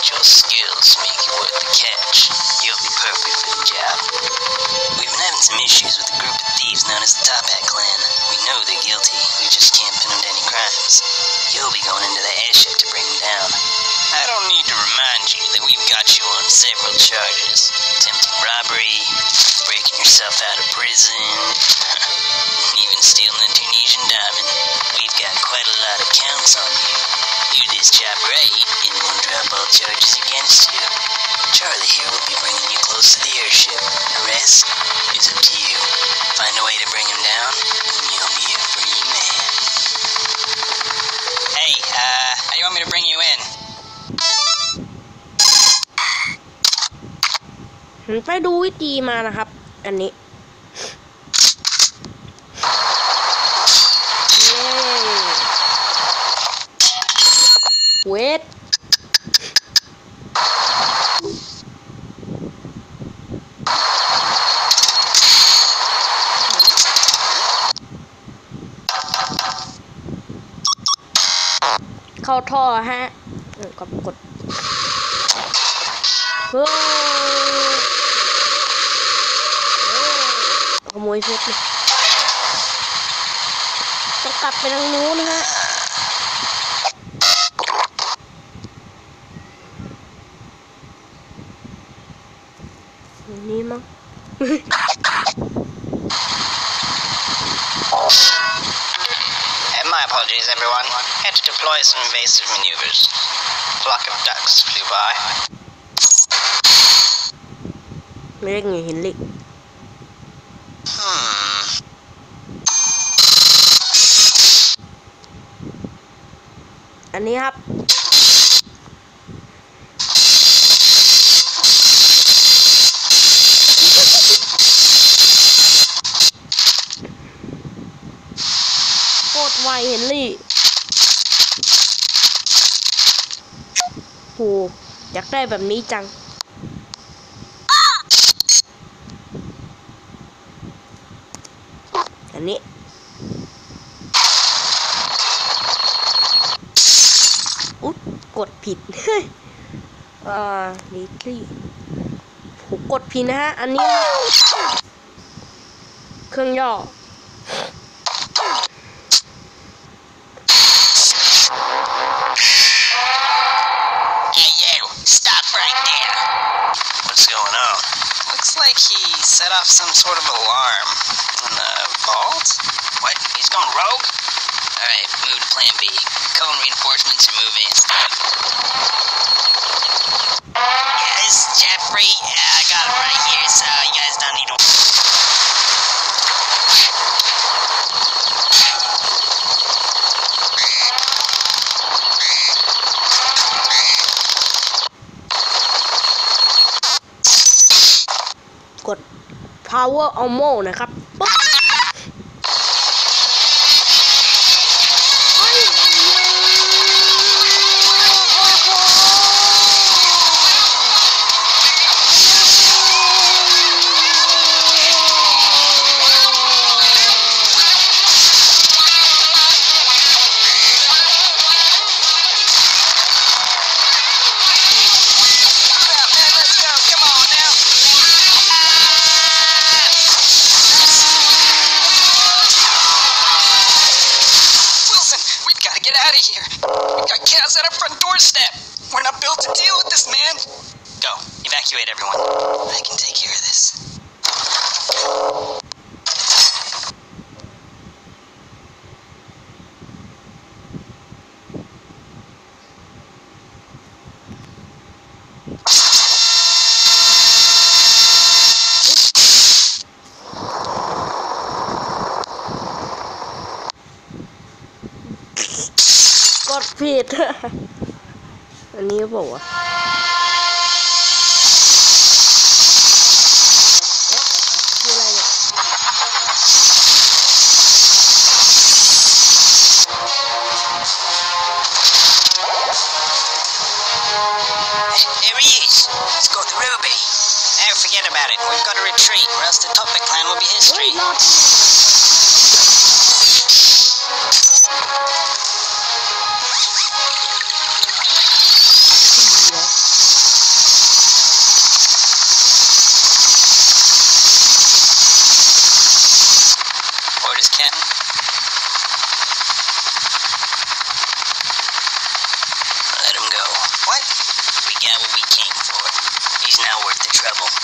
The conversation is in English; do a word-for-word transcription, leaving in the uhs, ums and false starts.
your skills make you worth the catch. You'll be perfect for the job. We've been having some issues with a group of thieves known as the Top Hat Clan. We know they're guilty, we just can't pin them to any crimes. You'll be going into the airship to bring them down. I don't need to remind you that we've got you on several charges. Attempted robbery, breaking yourself out of prison, even stealing a Tunisian diamond. We've got quite a lot of counts on you. Do this job right, and we'll drop all charges against you. Charlie here will be bringing you close to the airship. The rest is up to you. Find a way to bring him down, and you'll be a free man. Hey, uh, how do you want me to bring you in? ไปดูวิธีมานะครับอันนี้เวทเข้าท่อฮะกดกดเฮ้ยขโมยเพชรเลยต้องกลับไปทางนู้นนะฮะนี่มั้ง My apologies, everyone. Had to deploy some invasive maneuvers. A flock of ducks flew by. ไม่ได้ไงเห็นเลยอันนี้ครับโคตรไวเห็นลี่โหอยากได้แบบนี้จังอันนี้อุ๊ยกดผิดอ่าลิคลี่ผมกดผิดนะฮะอันนี้เครื่องย่อ Like he set off some sort of alarm in the vault? What? He's going rogue? Alright, move to plan B. Cone reinforcements and move in. Yeah, this is Jeffrey. Yeah, I got him right here, so you guys don't need to... กด power almo นะครับปุ๊บ Chaos at our front doorstep. We're not built to deal with this, man. Go. Evacuate everyone. I can take care of this. กดผิดอันนี้บอกว่าคืออะไรเนี่ย There he is. Let's go to Ruby. Now forget about it. We've got to retreat, or else the Top Hat Clan will be history. trouble.